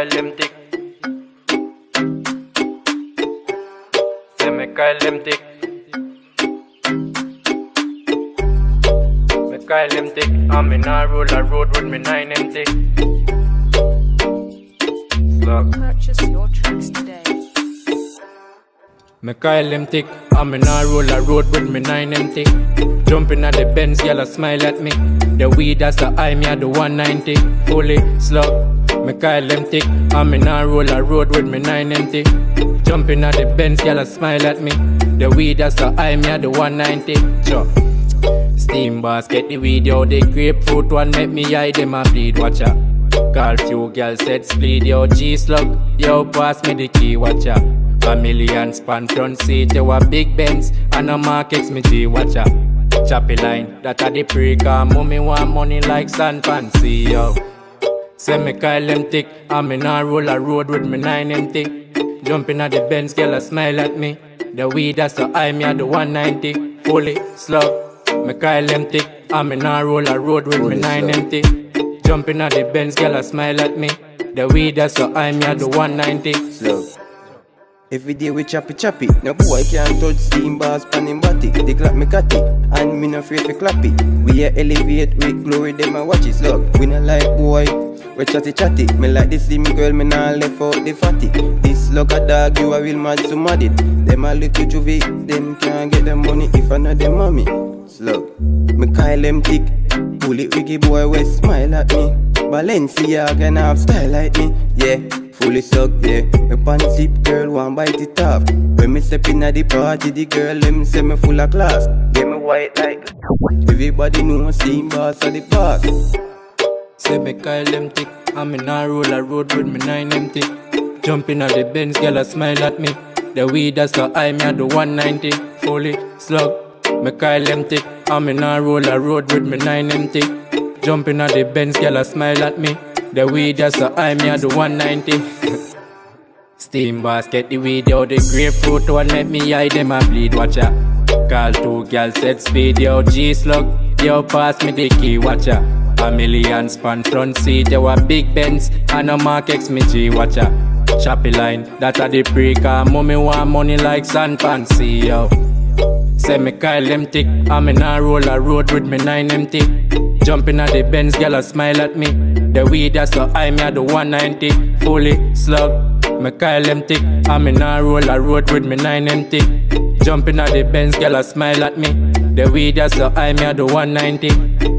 Kyle them thick. Say me Kyle them thick. Me Kyle them thick. I'm in a roller road with me 9 empty. Slug. Purchase your tracks today. Me Kyle them thick. I'm in a roller road with me 9 empty. Jumping at the Benz, girl a smile at me. The weed that's the eye, me at the 190. Fully slug. Me Kyle them thick. I'm in a roller road with me 9 empty. Jumping at the Benz, girl a smile at me. The weed that's the eye, me at the 190. Sure. Steam basket, the video, the grapefruit one make me eye them a bleed. Watch out. Call few girls said split, yo G-slug. Yo pass me the key, watch out. A million span front seat, yo a big Benz. And a markets me G, watch out. Choppy line, that a the pre-car. Mommy want money like San Fancy, yo. Say me Kyle them thick. I'm in a roller road with me 9 empty. Jumping at the Benz, girl a smile at me. The weed that's the eye, me at the 190. Fully slug. Me Kyle them thick. I'm in a roller road with me 9 empty. Jumping at the Benz, girl a smile at me. The weed that's the eye, me at the 190. Slug. Every day we choppy. No boy can't touch steam bars pan him body. They clap me catty, and me no afraid to clap it. We a elevate with glory, them a watch it. Slug. We no like boy, we chatty. Me like this slim girl, me nah left out the fatty. This slug a dog, you a real mad so mad it. Them a little juvie, them can't get the money if I know them mommy. Slug. Me Kyle them thick. Pull it wiggy boy, we smile at me. Balenciaga and have style like me, yeah. Fully sucked, yeah. Me pan zip girl want bite it off. When me step in at the party, the girl them say me full of class. Yeah, me white like everybody know steam boss of the past. Say me Kyle them thick. I'm in a roller road with me 9 empty. Jumping at the Benz, girl a smile at me. The weed that's the eye, me at the 190. Fully slug. Me Kyle them thick. I'm in a roller road with me 9 empty. Jumping at the Benz, girl a smile at me. The weed that's the eye, me at the 190. Steam basket, the weed out the grapefruit one make me eye them a bleed, watch out. Call two girls said speed, yo G-slug. Yo pass me the key, watch out. A million span front seat, yo a big Benz. And a Mark X me G, watch out. Choppy line, that a the pre-car. Mommy want money like San Fancy, yo. Say me Kyle them thick. I'm in a roller road with me 9 empty. Jumping at the Benz, girl a smile at me. The weed that's the eye, me at the 190. Fully slug. Me Kyle them thick. I'm in a roller road with me 9 empty. Jumping at the Benz, girl a smile at me. The weed that's the eye, me at the 190.